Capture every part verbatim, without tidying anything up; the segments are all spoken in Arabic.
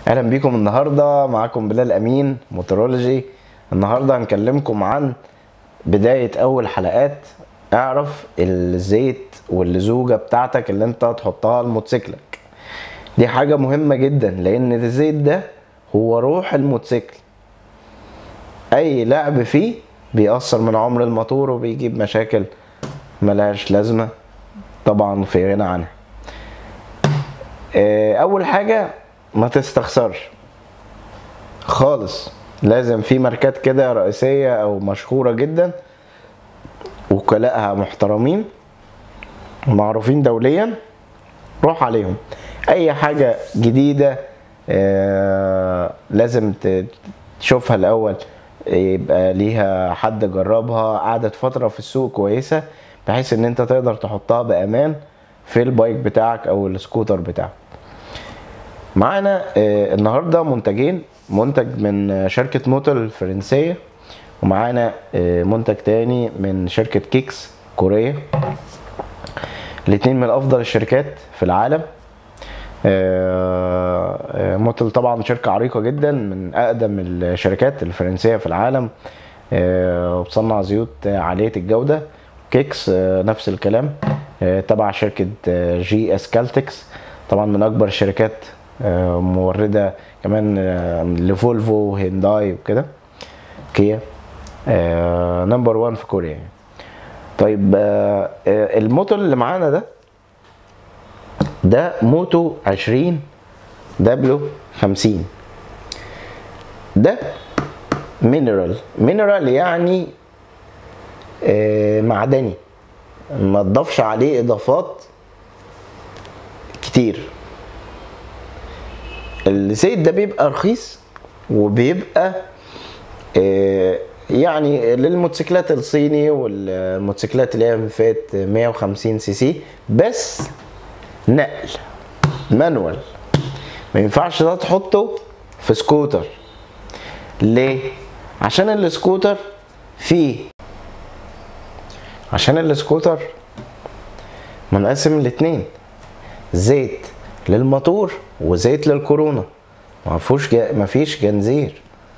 اهلا بيكم. النهارده معاكم بلال امين موتورولوجي. النهارده هنكلمكم عن بدايه اول حلقات اعرف الزيت واللزوجه بتاعتك اللي انت تحطها لموتوسيكلك. دي حاجه مهمه جدا لان الزيت ده هو روح الموتوسيكل. اي لعب فيه بيأثر من عمر الموتور وبيجيب مشاكل ملهاش لازمه طبعا في غنى عنها. اول حاجه ما تستخسرش خالص، لازم في ماركات كده رئيسية او مشهورة جدا وكلائها محترمين معروفين دوليا، روح عليهم. اي حاجة جديدة آه لازم تشوفها الاول، يبقى ليها حد جربها قعدت فترة في السوق كويسة بحيث ان انت تقدر تحطها بامان في البايك بتاعك او السكوتر بتاعك. معانا آه النهارده منتجين، منتج من شركة موتل الفرنسية ومعانا آه منتج تاني من شركة كيكس كورية. الاتنين من افضل الشركات في العالم. آه آه موتل طبعا شركة عريقة جدا من اقدم الشركات الفرنسية في العالم، آه وبتصنع زيوت عالية الجودة. كيكس آه نفس الكلام، آه تبع شركة آه جي اس كالتكس، طبعا من اكبر الشركات موردة كمان لفولفو وهينداي وكده، كيا، نمبر وان في كوريا. طيب الموتور اللي معانا ده ده موتو عشرين دبليو خمسين. ده مينرال. مينرال يعني معدني، ما تضافش عليه اضافات كتير. الزيت ده بيبقى رخيص وبيبقى آه يعني للموتوسيكلات الصيني والموتوسيكلات اللي هي فات مية وخمسين سي سي بس، نقل مانوال. ما ينفعش ده تحطه في سكوتر. ليه؟ عشان السكوتر فيه عشان السكوتر منقسم الاتنين، زيت للموتور وزيت للكورونا، ما فيهوش ما فيش جنزير.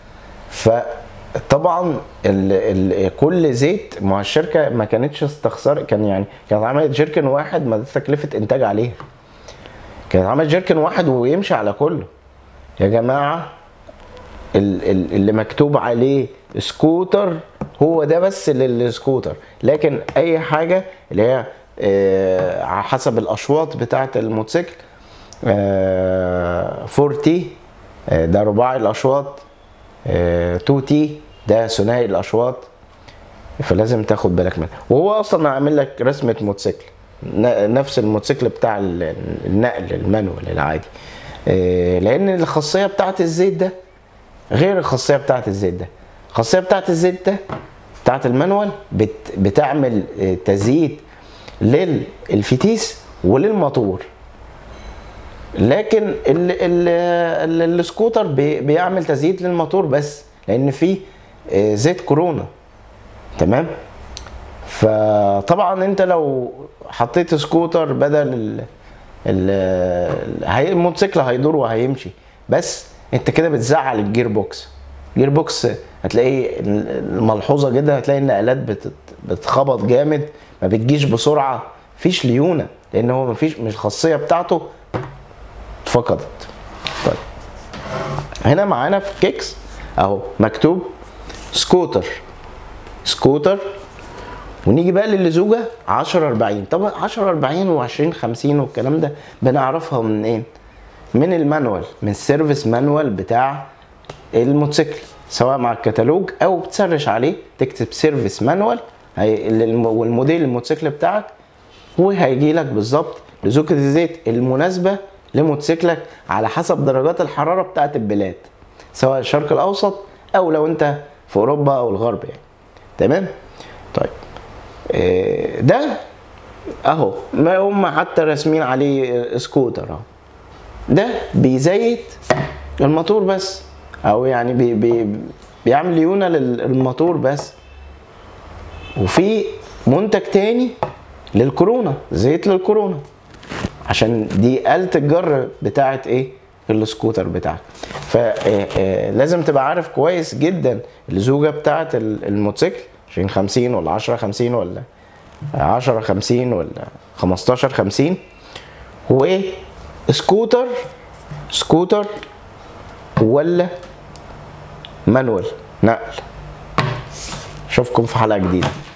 فطبعا ال ال كل زيت، ما الشركه ما كانتش استخسار، كان يعني كانت عملت جيركن واحد، ما دي تكلفه انتاج عليها، كانت عملت جيركن واحد ويمشي على كله. يا جماعه ال ال اللي مكتوب عليه سكوتر هو ده بس للسكوتر، لكن اي حاجه اللي هي آه على حسب الاشواط بتاعه الموتوسيكل، فور تي ده رباعي الاشواط، تو تي ده ثنائي الاشواط، فلازم تاخد بالك منه. وهو اصلا عامل لك رسمه موتوسيكل نفس الموتوسيكل بتاع النقل المانوال العادي، لان الخاصيه بتاعت الزيت ده غير الخاصيه بتاعت الزيت ده. الخاصيه بتاعت الزيت ده بتاعت المانوال بت بتعمل تزييت للفتيس وللموتور، لكن ال ال السكوتر بيعمل تزييت للموتور بس، لان فيه زيت كورونا. تمام. فطبعا انت لو حطيت سكوتر بدل الموتوسيكل هيدور وهيمشي، بس انت كده بتزعل الجير بوكس. الجير بوكس هتلاقي ملحوظه جدا، هتلاقي النقلات بتخبط جامد، ما بتجيش بسرعه، مفيش ليونه، لان هو مفيش مش الخاصيه بتاعته فقدت. طيب هنا معانا في كيكس اهو مكتوب سكوتر سكوتر ونيجي بقى للزوجه عشرة أربعين. طبعا عشرة أربعين وعشرين خمسين والكلام ده بنعرفها من ايه؟ من المانوال، من السيرفيس مانوال بتاع الموتوسيكل، سواء مع الكتالوج او بتسرش عليه تكتب سيرفيس مانوال والموديل الموتوسيكل بتاعك، وهيجي لك بالظبط لزوجه الزيت المناسبه لموتوسيكلك على حسب درجات الحراره بتاعت البلاد، سواء الشرق الاوسط او لو انت في اوروبا او الغرب يعني. تمام. طيب ده اهو ما هم حتى راسمين عليه سكوتر اهو، ده بيزيت الموتور بس، او يعني بي بي بيعمل ليونه للموتور بس. وفي منتج تاني للكورونا، زيت للكورونا، عشان دي آلة الجر بتاعت ايه؟ السكوتر بتاعك. فلازم تبقى عارف كويس جدا الزوجه بتاعه الموتوسيكل، عشرين خمسين ولا عشرة خمسين ولا عشرة خمسين ولا خمستاشر خمسين، وسكوتر سكوتر ولا مانوال نقل. اشوفكم في حلقه جديده.